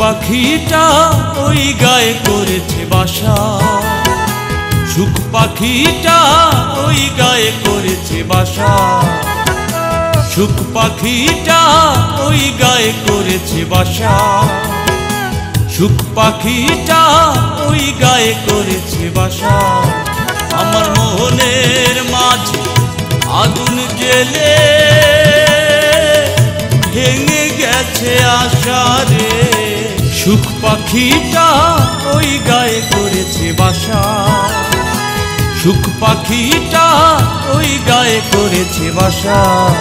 পাখিটা ওই গায়ে করেছে বাসা, সুখ পাখিটা ওই গায়ে করেছে বাসা, সুখ পাখিটা ওই গায়ে করেছে বাসা, সুখ পাখিটা ওই গায়ে করেছে বাসা। আমার মনের মাঝে আগুন জ্বেলে ভেঙে গেছে আশা রে, সুখ পাখিটা ওই গায়ে করেছে বাসা, সুখ পাখিটা ওই গায়ে করেছে বাসা।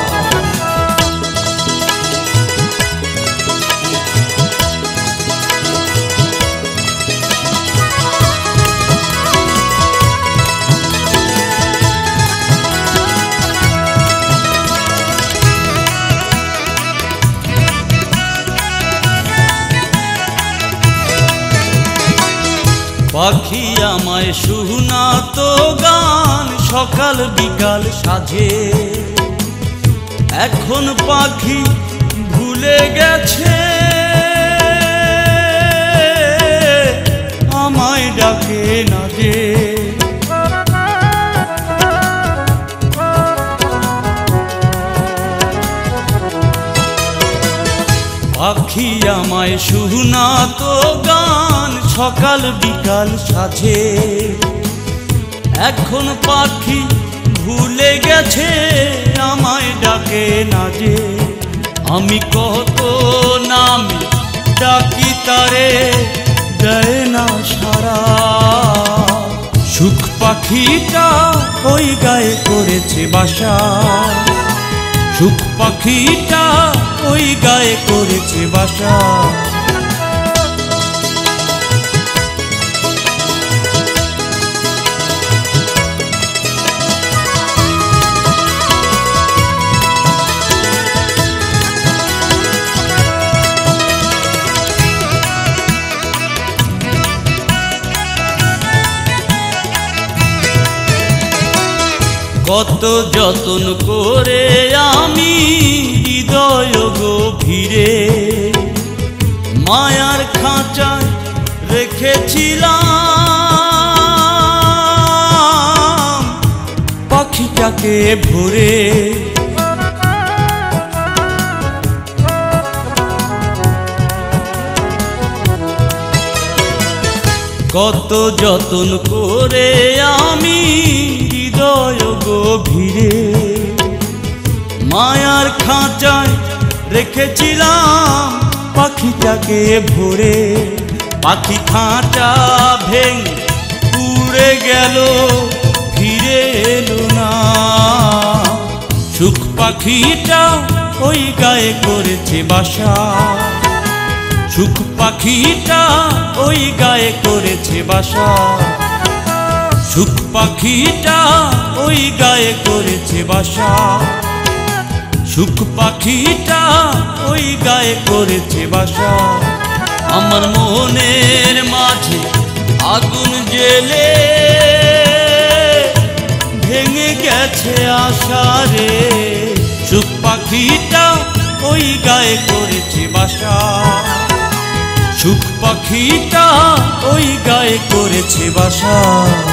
পাখি আমায় শোনাতো গান সকাল বিকাল সাজে, এখন পাখি ভুলে গেছে আমায় ডাকে না যে। পাখি আমায় শোনাতো গান সকাল বিকাল সাজে, এখন পাখি ভুলে গেছে আমায় ডাকে না যে। আমি কত নামে ডাকি তারে দেয় না সারা, সুখ পাখিটা ওই গায়ে করেছে বাসা, সুখ পাখিটা ওই গায়ে করেছে বাসা। কত যতন করে আমি হৃদয় গভীরে মায়ার খাঁচায় রেখেছিলাম পাখিটাকে ভরে, কত যতন করে আমি হৃদয় গভীরে মায়ার খাঁচায় রেখেছিলাম পাখিটাকে ভরে। পাখি খাঁচা ভেঙে উড়ে গেল ফিরে এলো না, সুখ পাখিটা ওই গায়ে করেছে বাসা, সুখ পাখিটা ওই গায়ে করেছে বাসা, সুখ পাখিটা ওই গায়ে করেছে বাসা, সুখ পাখিটা ওই গায়ে করেছে বাসা। আমার মনের মাঝে আগুন জ্বেলে ভেঙে গেছে আশা রে, সুখ পাখিটা ওই গায়ে করেছে বাসা, সুখ পাখিটা ওই গায়ে করেছে বাসা।